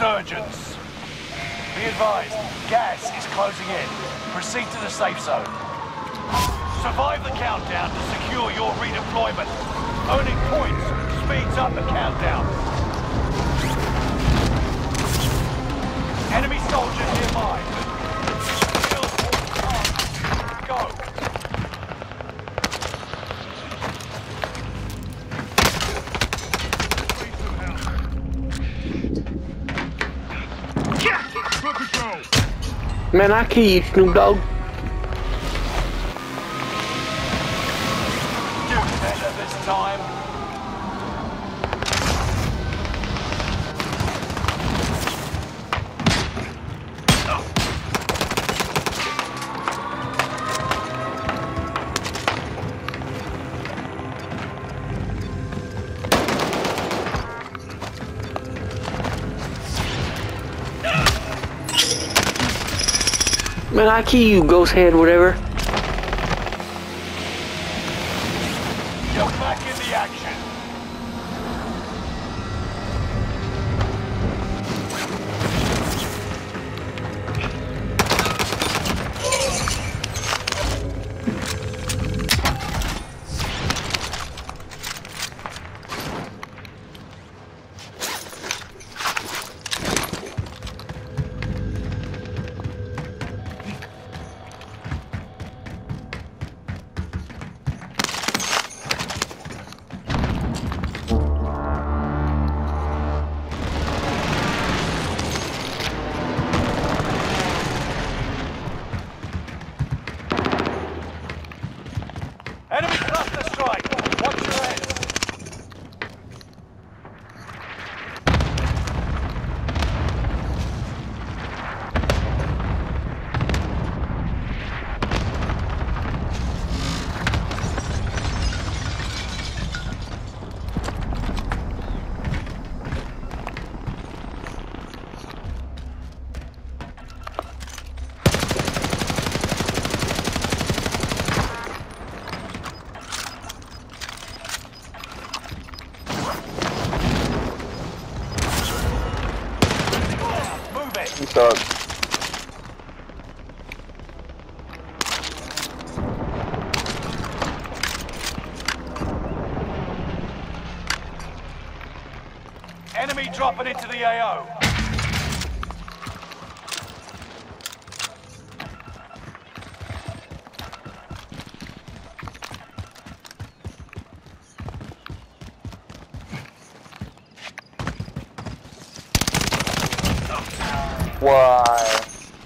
Resurgence. Be advised, gas is closing in. Proceed to the safe zone. Survive the countdown to secure your redeployment. Earning points speeds up the countdown. Enemy soldiers nearby. Kills all targets. Go. Man, I kill you, Snoop Dogg. Do better this time. Man, I kill you, ghost head, whatever. You're back in the action. Enemy cluster strike. Watch your head. Move it. You suck. Enemy dropping into the AO. Why?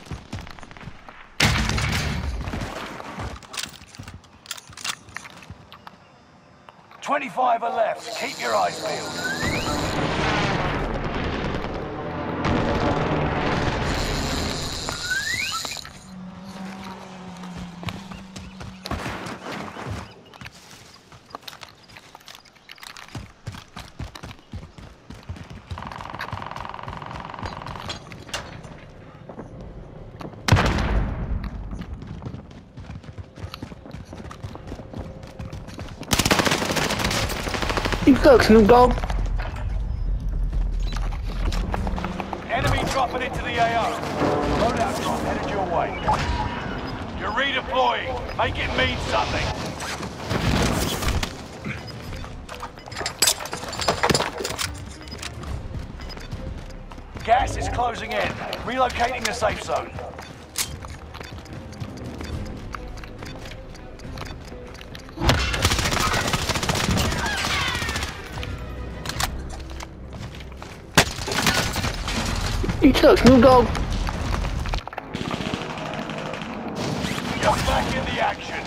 25 are left. Keep your eyes peeled. You suck, Snoop Dogg. Enemy dropping into the AO. Loadout drop headed your way. You're redeploying. Make it mean something. Gas is closing in. Relocating the safe zone. You suck, Snoop Dogg. You're back in the action.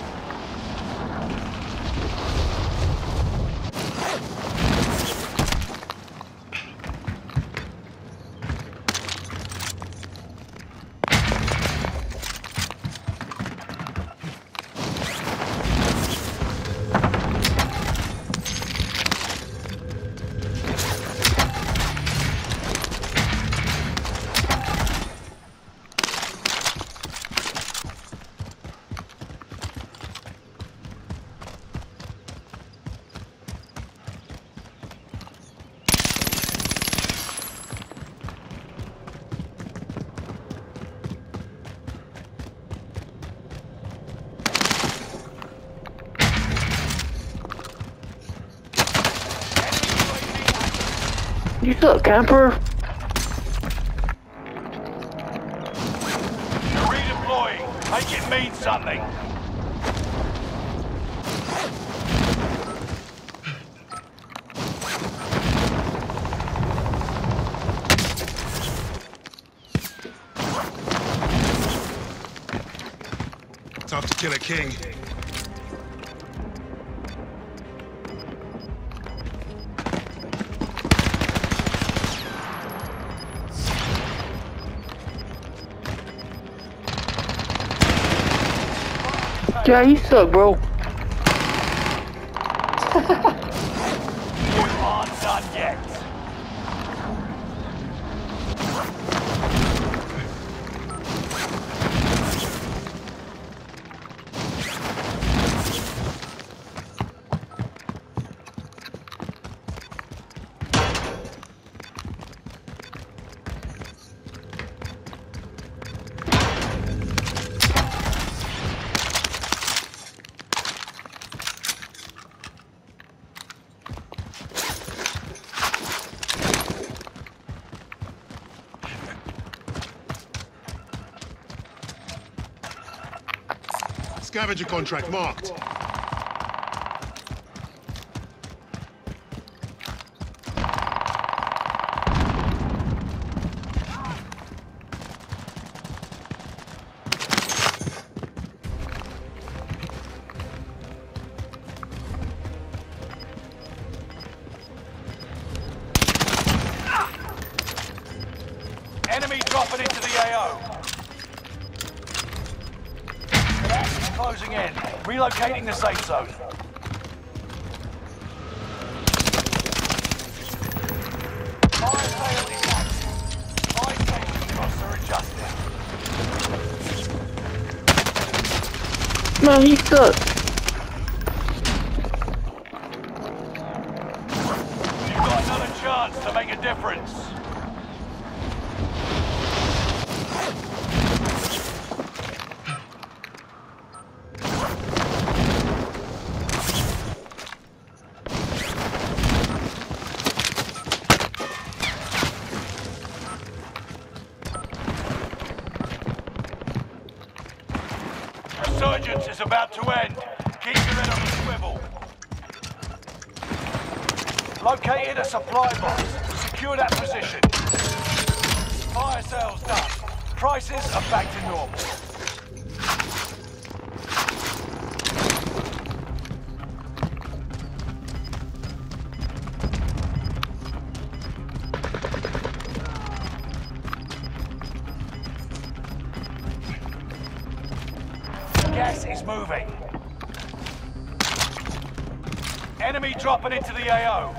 You suck, camper. You're redeploying. Make it mean something. Tough to kill a king. Yeah, you suck, bro. You aren't done yet. Scavenger contract marked. Enemy dropping into the AO. Gas is closing in. Relocating the safe zone. Fire sale is active. Fire station costs are adjusted. Man, you suck. You've got another chance to make a difference. Resurgence is about to end. Keep your head on the swivel. Located a supply box. Secure that position. Fire sales done. Prices are back to normal. Gas is moving. Enemy dropping into the AO.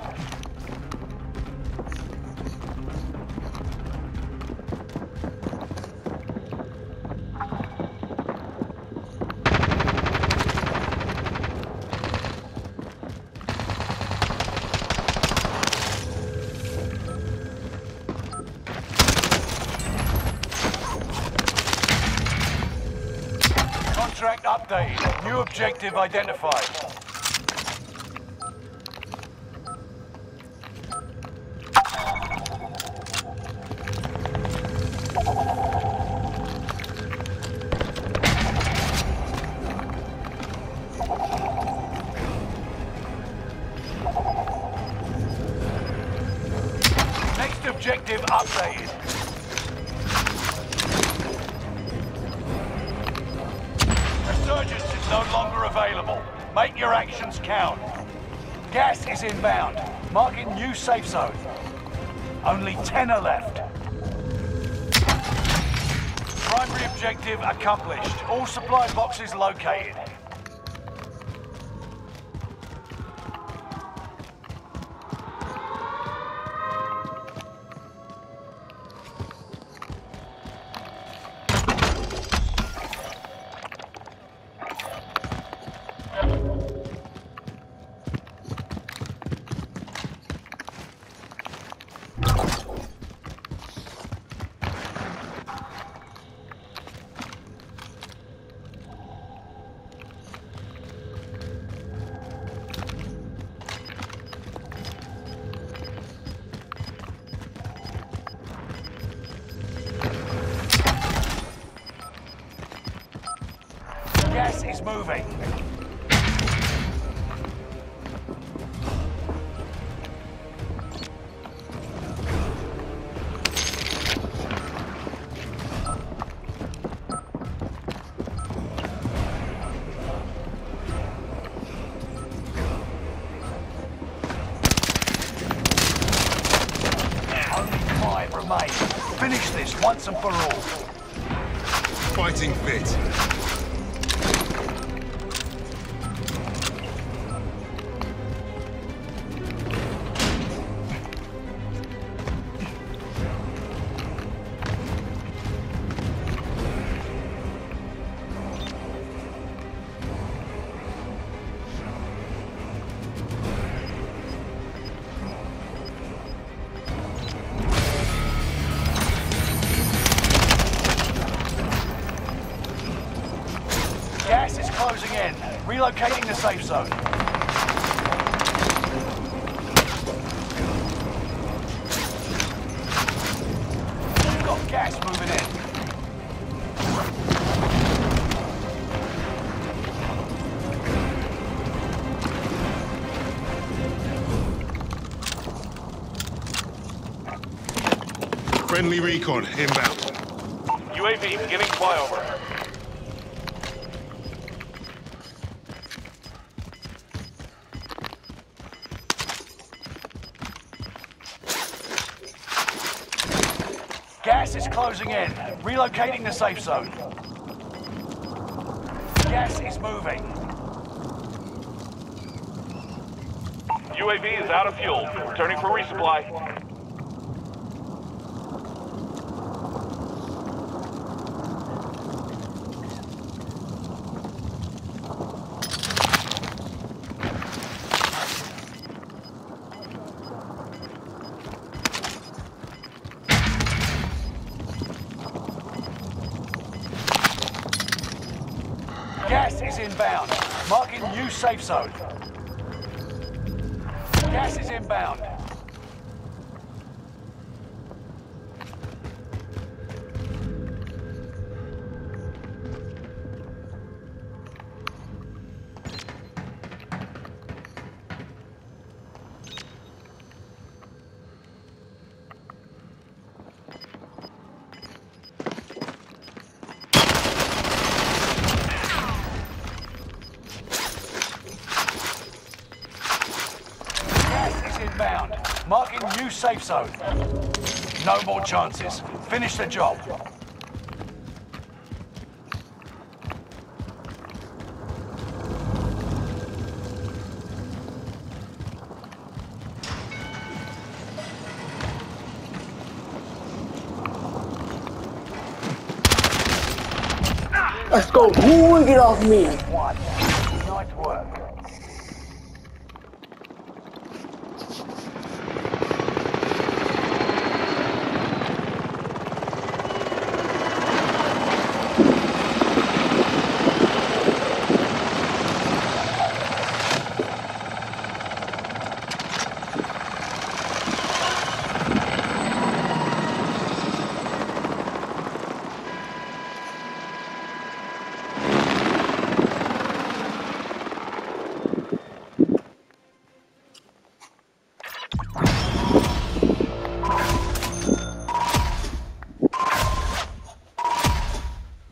Contract updated. New objective identified. Next objective updated. Resurgence is no longer available. Make your actions count. Gas is inbound. Marking new safe zone. Only 10 are left. Primary objective accomplished. All supply boxes located. is moving. Only 5 remain. Finish this once and for all. Fighting fit. Gas is closing in. Relocating the safe zone. We've got gas moving in. Friendly recon inbound. UAV beginning flyover. Gas is closing in. Relocating the safe zone. Gas is moving. UAV is out of fuel. Returning for resupply. Gas is inbound. Marking new safe zone. Gas is inbound. Inbound. Marking new safe zone. No more chances. Finish the job. Let's go. Ooh, get off me. One. Nice work.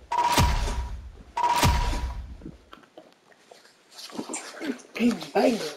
Bang, bang.